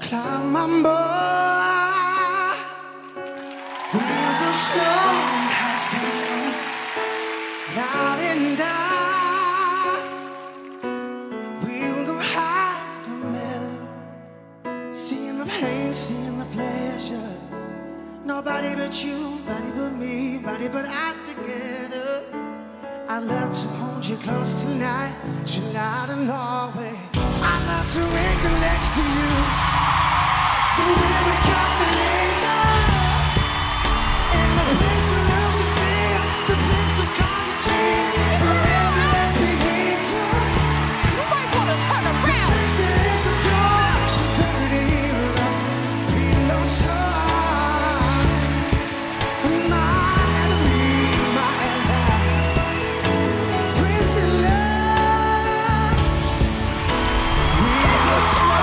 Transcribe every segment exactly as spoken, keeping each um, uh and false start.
climb my boy. We'll go slow and high tempo, loud and down. We'll go high to mellow, seeing the pain, seeing the pleasure. Nobody but you, nobody but me, nobody but us together. I'd love to hold you close tonight, tonight and always. I'd love to anchor next to you, so when we calculate love, and the place to lose your fear, the place to call your team, wherever let's behave. You might want to turn around. The place that is so pure, so dirty, rough, below top. My enemy, my enemy, praise the love. We go slow.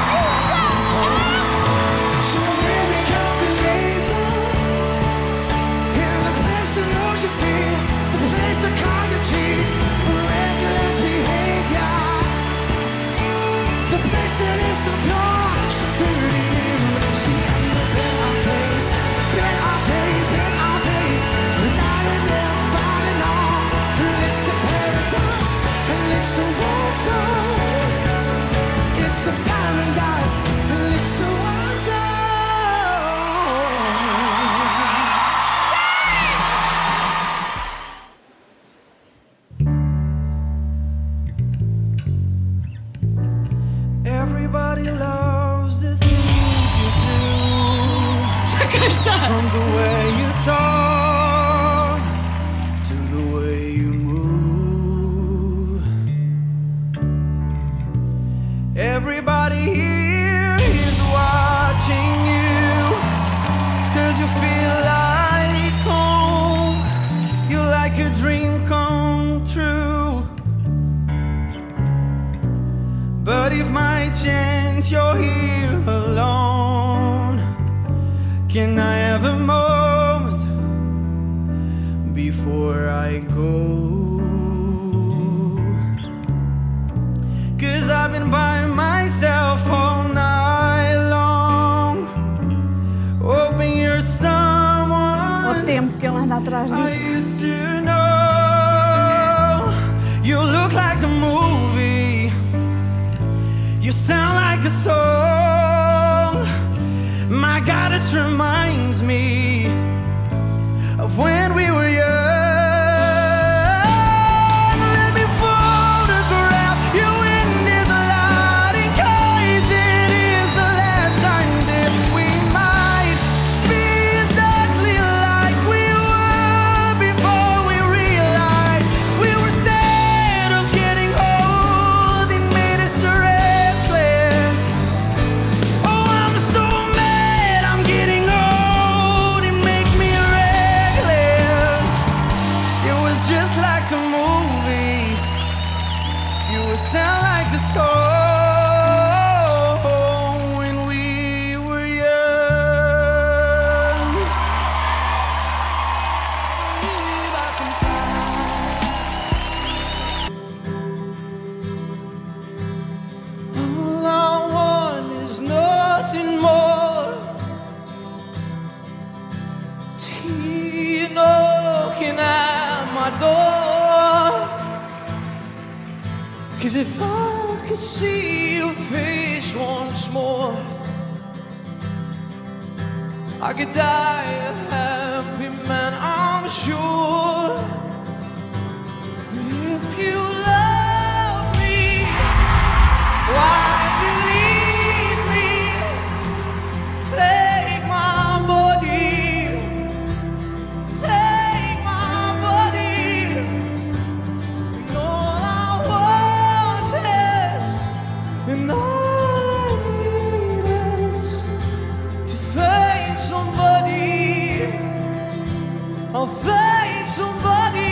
So here we come, the label, in the place to lose your fear, the place to call your team, reckless behavior, the place that is so pure, so dirty and see, I'm the bed all day, bed all day, bed all day, lying there fighting on. It's a paradise and it's a war zone. It's a paradise and it's a war zone. Everybody loves the things you do, from the way you talk to the way you move. Everybody here is watching you, 'cause you feel like home. You're like a dream come true. But if my chance you're here alone, can I have a moment before I go? 'Cause I've been by myself all night long, hoping you're someone O tempo que ela anda atrás I disto. used to know. You look like a movie, you sound like a song. My God, it reminds me of when we were young. Let me photograph you in this light, in case it is the last time that we might be exactly like we were before we realized we were scared of getting old. It made us restless. Oh, I'm so mad I'm getting old. It makes me reckless. It was just like a movie. You would sound like the song when we were young. If I can fly. All I want is nothing more. You knocking at my door. 'Cause if I could see your face once more, I could die a happy man, I'm sure. If you love me, why'd you leave me? Take my body, take my body. And all I want is, and all I need is to find somebody. I'll find somebody.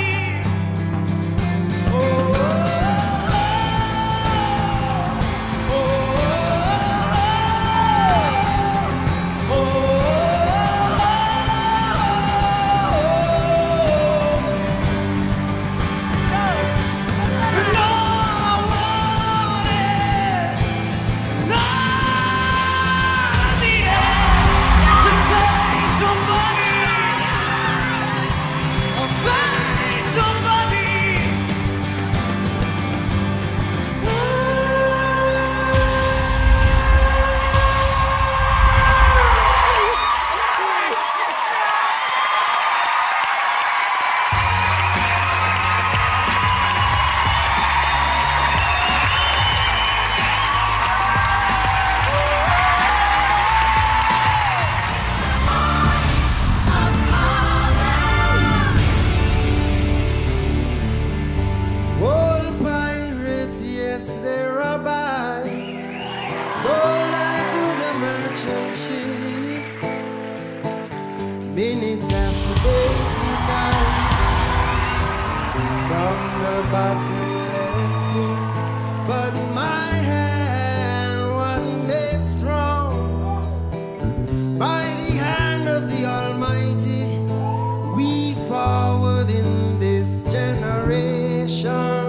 bottomless pit, but my hand was made strong by the hand of the Almighty. We forward in this generation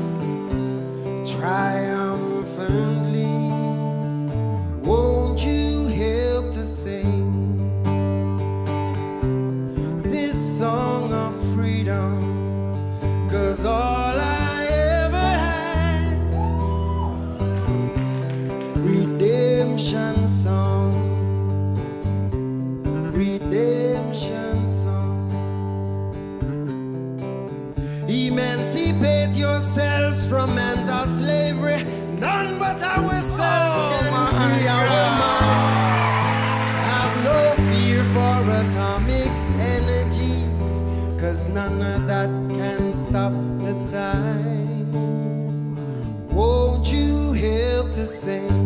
triumphantly. Won't you help to sing this song of freedom? 'Cause all I ever had, redemption songs, redemption songs. Emancipate yourselves from mental slavery. None but ourselves can free our mind. Have no fear for atomic energy, 'cause none of that can stop the time. Won't you help to sing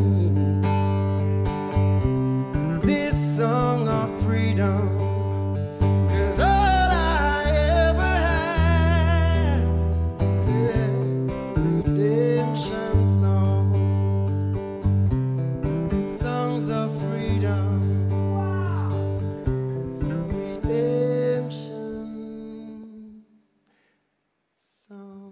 this song of freedom? 'Cause all I ever had, yes, redemption song, songs of freedom, redemption song.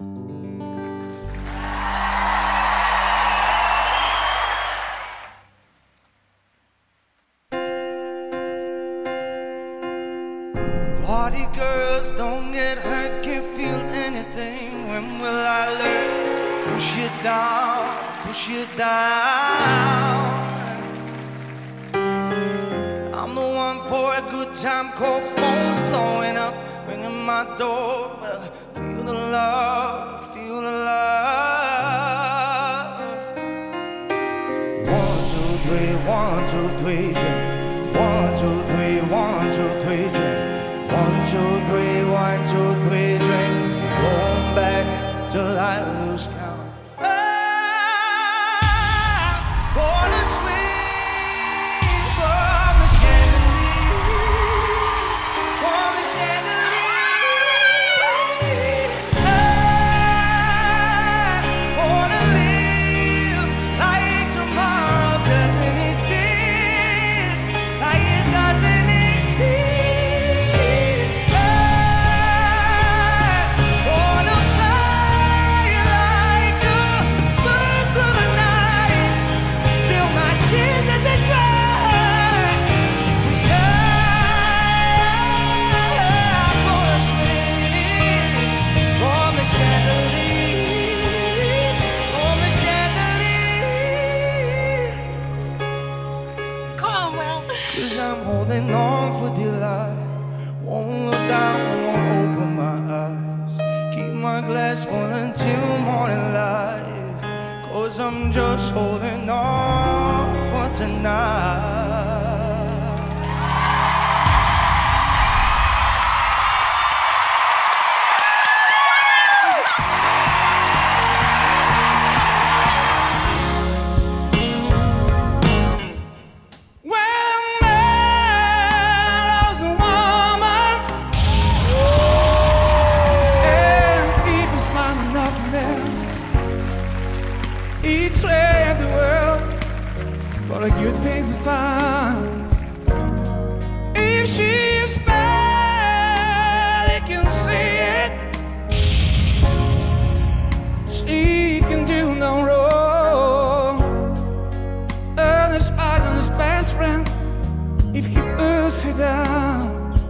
Party girls don't get hurt, can't feel anything. When will I learn? Push it down, push it down. I'm the one for a good time, cold phones blowing up, ringing my doorbell. Feel the love, feel the love. One, two, three, one, two, three, drink. One, two, three, one, two, three, drink. One, two, three, one, two, three, drink. Going back till I lose count. Ah, gonna swing from the chandelier, from the chandelier. Ah, gonna live like tomorrow doesn't exist, like it doesn't exist. Cause I'm holding on for dear life. Won't look down, won't open my eyes. Keep my glass full until morning light. Cause I'm just holding on for tonight. Each way in the world for the good things to find. If she is bad, he can see it. She can do no wrong. And despite on his best friend, if he puts it down.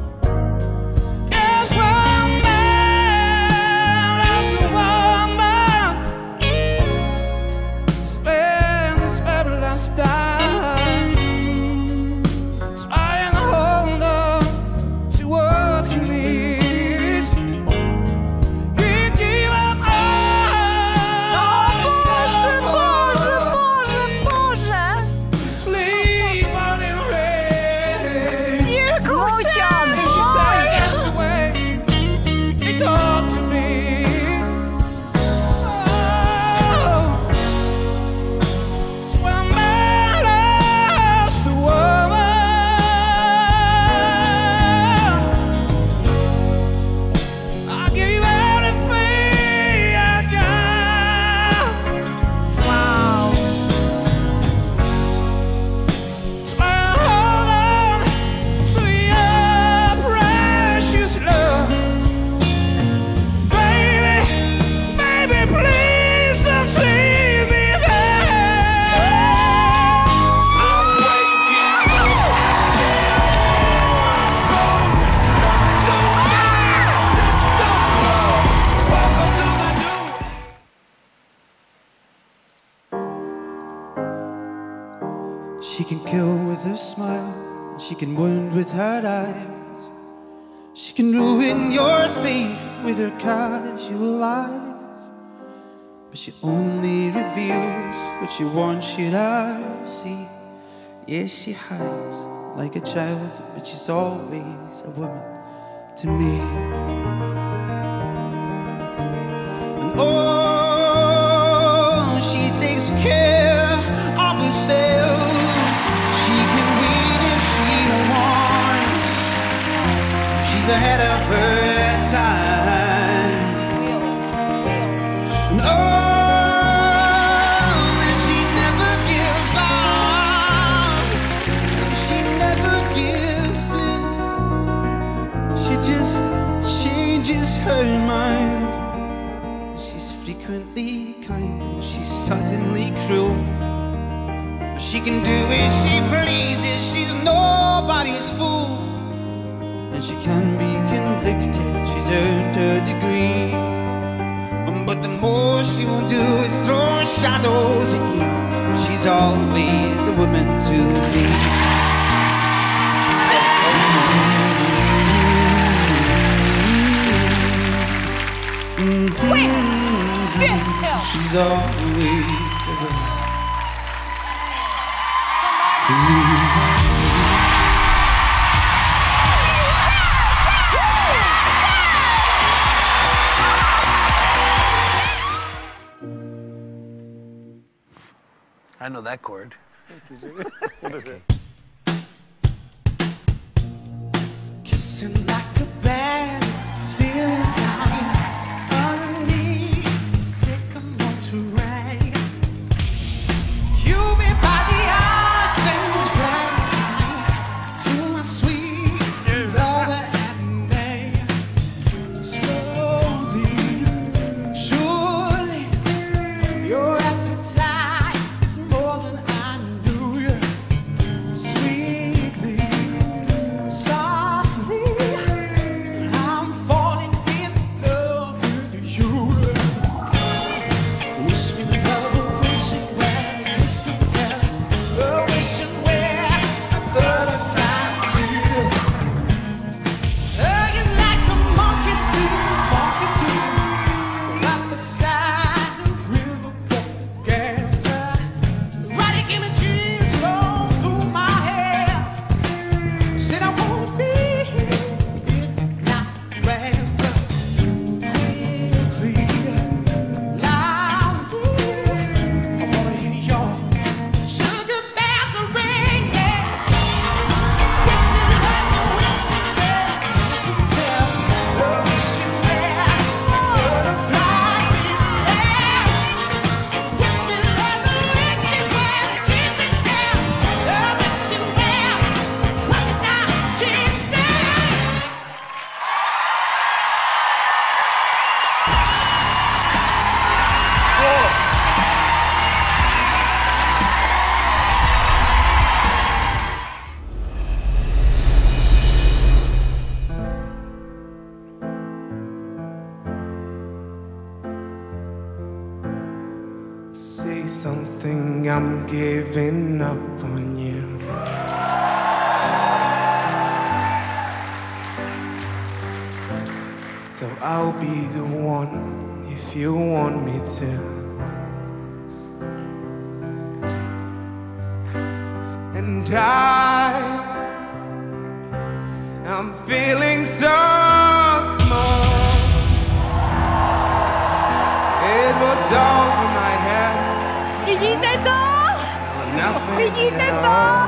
Yes, one man loves a woman. Spend his very last dime trying to hold on She can kill with her smile, she can wound with her eyes. She can ruin your faith with her casual lies. But she only reveals what she wants you to see. Yes, she hides like a child, but she's always a woman to me. And oh, she takes care of herself. She can wait if she wants. She's ahead of her time. And oh, and she never gives up. And she never gives in. She just changes her mind. She's frequently kind and she's suddenly cruel. She can do as she pleases, she's nobody's fool. And she can be convicted, she's earned her degree. But the more she will do is throw shadows at you. She's always a woman to me. Where the hell? She's always a woman to me. I know that chord. What is it? Kissing like a band, stealing time underneath the sycamore tree. You be by the ocean's time to my sweet lover and me. Slowly, surely, your appetite is more than I knew. Sweetly, softly, I'm falling in love with you. Wish me love, a wishing where the mistletoe, a wishing where a butterfly too. Hugging like a monkey see, monkey do, right beside the river together. Writing images all through my head. Said I won't be it not rather quickly, loudly. I wanna hear your sugar bells are ringing. Wishing like a wishing bell, wishing tell, a wishing where butterflies is there. Wish me like a wishing where kids and tell, a wishing where crocodile tears say. Say something, I'm giving up on you. So I'll be the one if you want me to. And I, I'm feeling so small. It was over my head. Vidíte to? Nothing Vidíte at to? all.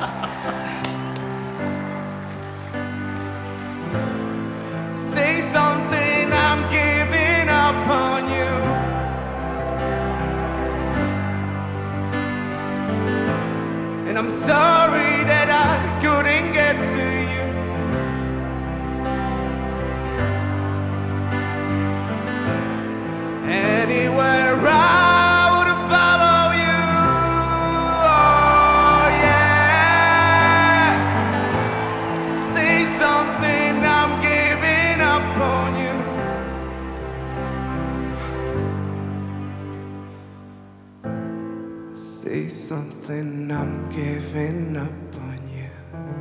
Say something, I'm giving up on you. And I'm sorry that I couldn't get to you. Anywhere I would follow you. Oh yeah. Say something, I'm giving up on you. Say something, I'm giving up on you.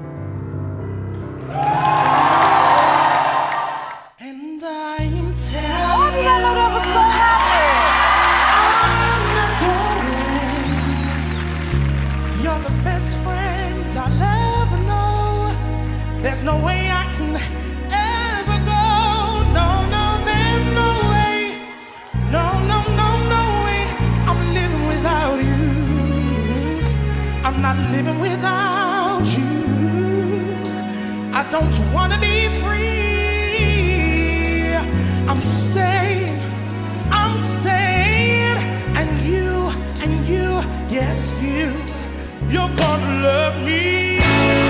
And I'm telling Oh, yeah, no, no, what's going to happen? I'm not going. You're the best friend I'll ever know. There's no way I can ever go. No, no, there's no way. No, no, no, no way. I'm living without you. I'm not living without you. I don't want to be free. I'm staying, I'm staying. And you, and you, yes you, you're gonna love me.